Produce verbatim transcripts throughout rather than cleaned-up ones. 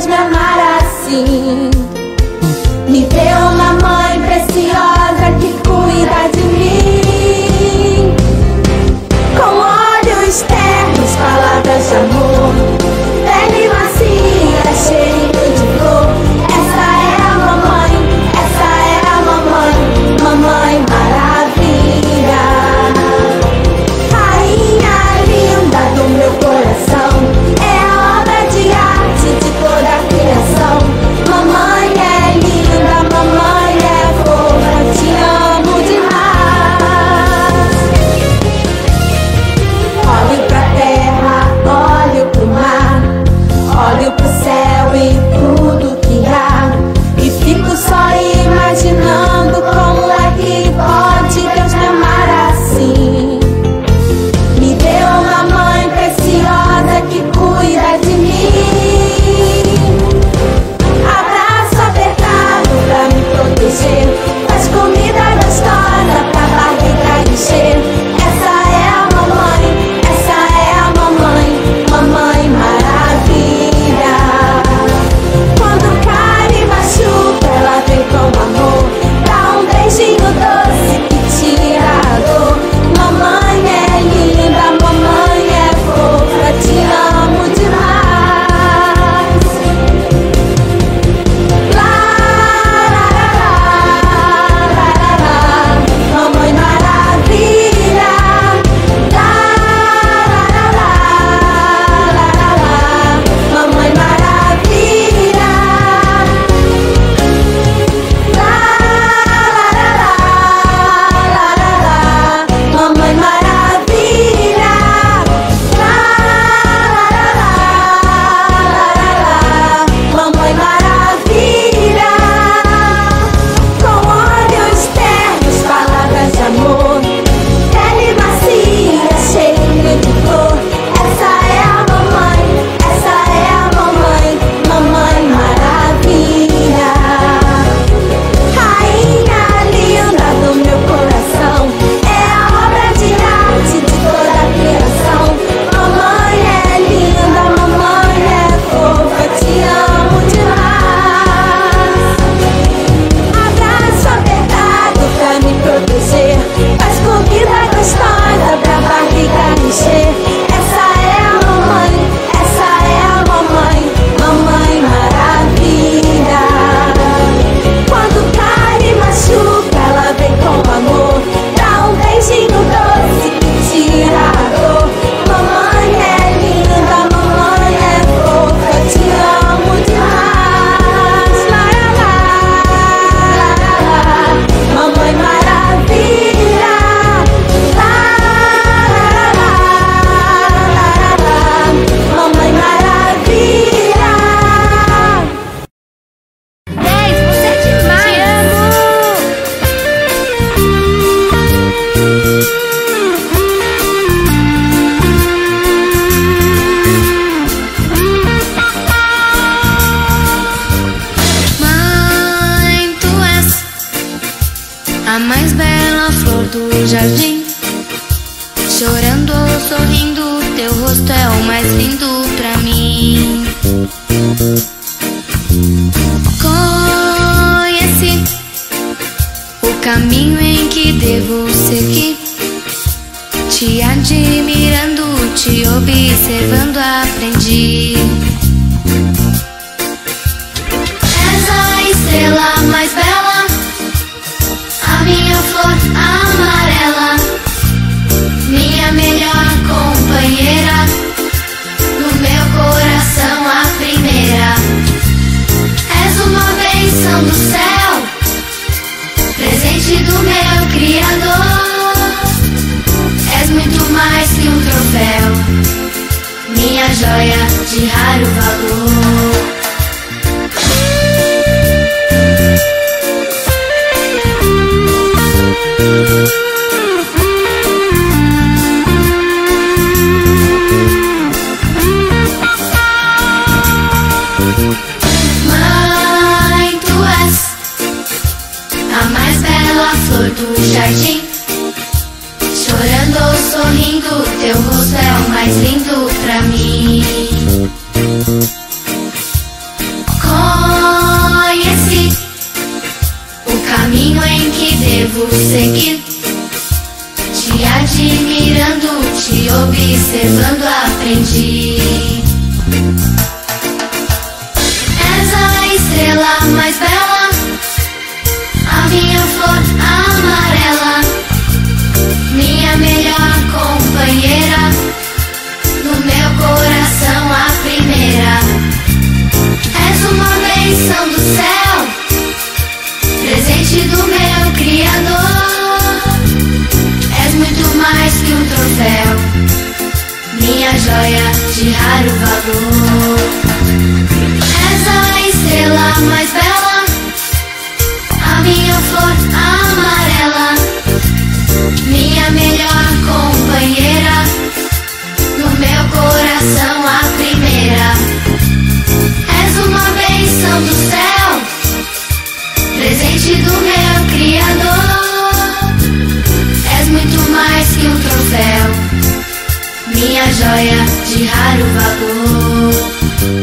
Deus me amar assim. Me deu uma mãe preciosa que cuida de mim. Com olhos ternos, palavras de amor, pele macia, cheiro de flor. Essa é a mamãe, essa é a mamãe, mamãe maravilha. Rainha linda do meu coração, é a obra de arte de toda a criação. Mamãe é linda, mamãe é fofa, te amo demais. Olho pra terra, olho pro mar, olho pro céu e tudo que há, e fico só imaginando como é que pode Deus me amar assim. Me deu uma mãe preciosa que cuida de mim. Abraço apertado pra me proteger, faz comida gostosa pra barriga encher. Essa é a mamãe, essa é a mamãe, mamãe maravilha. Quando cai e machuca, ela vem com amor, dá um beijinho doce que tira a dor. Mamãe é linda, mamãe é fofa, te amo demais. Lá, lá, lá, lá, lá, lá, mamãe maravilha. Lá, lá, lá, lá, lá, lá, mamãe maravilha. Lá, lá, lá, lá, lá, lá, mamãe maravilha. Lá, lá, lá, lá, lá, lá, mamãe maravilha. Com olhos ternos, palavras de amor, pele macia, cheia de flor. Essa é a mamãe, essa é a mamãe, mamãe maravilha. Rainha linda do meu coração, é a obra de arte de toda a criação. Mamãe é linda, mamãe é fofa, te amo demais. Abraço apertado pra me proteger, faz comida gostosa pra barriga encher. Essa é a mamãe, essa é a mamãe, mamãe maravilha. Quando cai e machuca, ela vem com amor, dá um beijinho doce que tira a dor. Mamãe é linda, mamãe é fofa, te amo demais. Lá, lá, lá, lá, lá, mamãe maravilha. Lá, lá, lá, lá, lá, lá, mamãe maravilha. dez, você é demais! Mãe, tu és a mais bela flor do jardim. Chorando ou sorrindo, teu rosto é o mais lindo pra mim. Conheci o caminho em que devo seguir, te admirando, te observando, aprendi. És a estrela mais bela, a minha flor amarela, minha melhor companheira, no meu coração a primeira. És uma bênção do céu, presente do meu Criador. És muito mais que um troféu, minha joia de raro valor. Mãe, tu és a mais bela flor do jardim. Chorando ou sorrindo, teu rosto é o mais lindo pra mim. devo seguir. Te admirando, te observando, aprendi. És a estrela mais bela, a minha flor amarela, minha melhor companheira, no meu coração a primeira. És uma bênção do céu, presente do meu Criador. És muito mais que um troféu, minha joia de raro valor. És a estrela mais bela, a minha flor amarela, minha melhor companheira, no meu coração a primeira. És uma bênção do céu, presente do meu Criador. És muito mais que um troféu, minha joia de raro valor.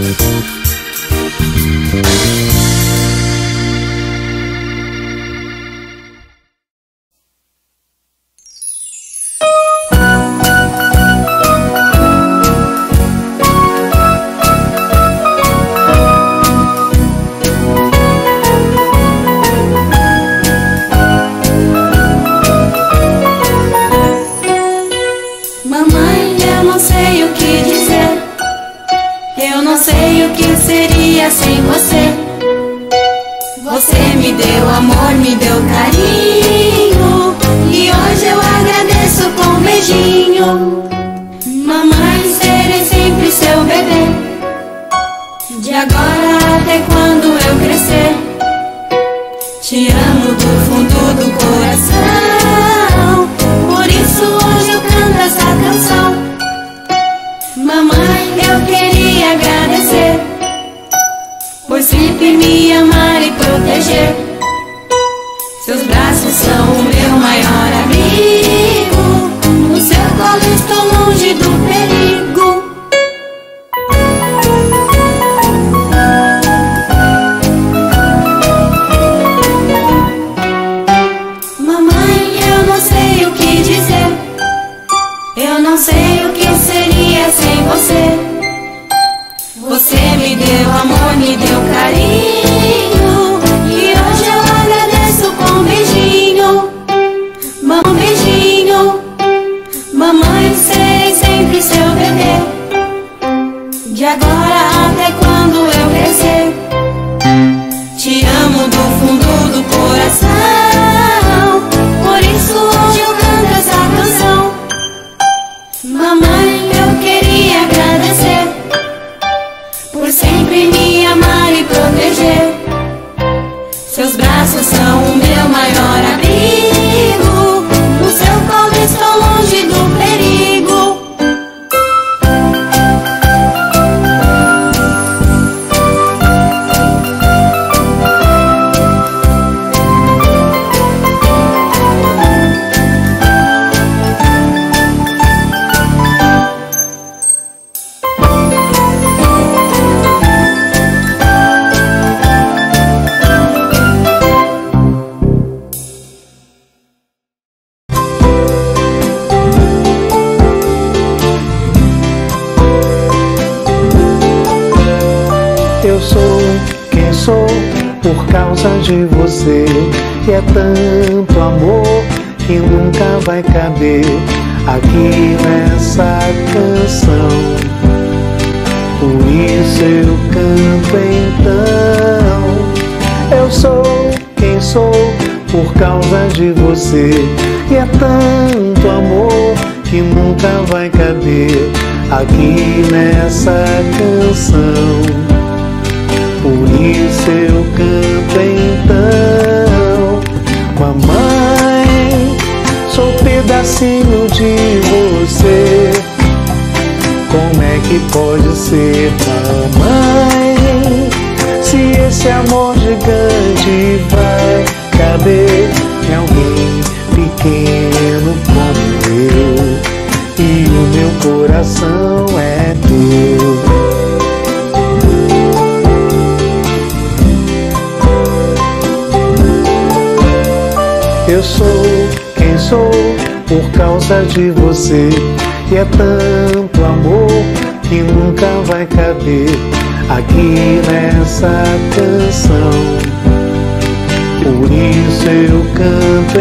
Sem você, você me deu amor, me deu carinho, e hoje eu agradeço com um beijinho. Mamãe, serei sempre seu bebê, de agora até quando eu crescer. Te amo do fundo do coração, por isso hoje eu canto essa canção. Mamãe, eu queria agradecer por sempre me amar e proteger. Seus braços são o meu maior abrigo, no seu colo estou longe do perigo. Mamãe, eu não sei o que dizer, eu não sei o que seria sem você. Você me deu amor, me deu carinho, e hoje eu agradeço com um beijinho. Um beijinho. Mamãe, serei sempre seu bebê, de agora até quando eu crescer. Te amo do fundo do coração, por isso hoje eu canto essa canção. Mamãe, eu queria agradecer por sempre me amar e proteger. Seus braços são o meu maior abrigo, no seu colo estou longe do perigo. Eu sou quem sou por causa de você, e é tanto amor que nunca vai caber aqui nessa canção. Por isso eu canto então. Eu sou quem sou por causa de você, e é tanto amor que nunca vai caber aqui nessa canção. Por isso eu canto então. Mamãe, sou pedacinho de você, como é que pode ser, mamãe, se esse amor gigante vai caber em alguém pequeno como eu, e o meu coração é teu. Eu sou causa de você. E é tanto amor que nunca vai caber aqui nessa canção. Por isso eu canto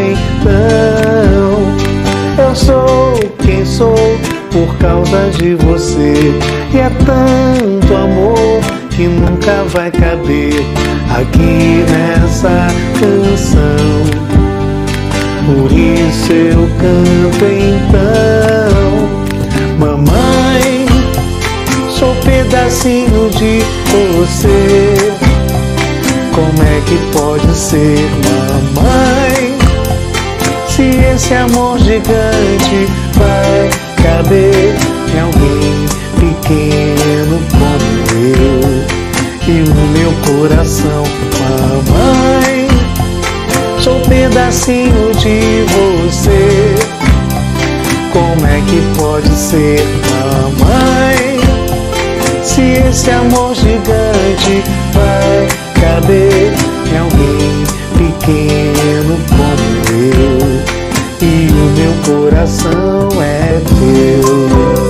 então. Eu sou quem sou por causa de você. E é tanto amor que nunca vai caber aqui nessa canção. Por isso eu canto então. Mamãe, sou pedacinho de você. Como é que pode ser, mamãe, se esse amor gigante vai caber em alguém pequeno como eu e o meu coração? Mamãe, sou pedacinho de você. Como é que pode ser, mamãe, se esse amor gigante vai caber em alguém pequeno como eu e o meu coração é teu?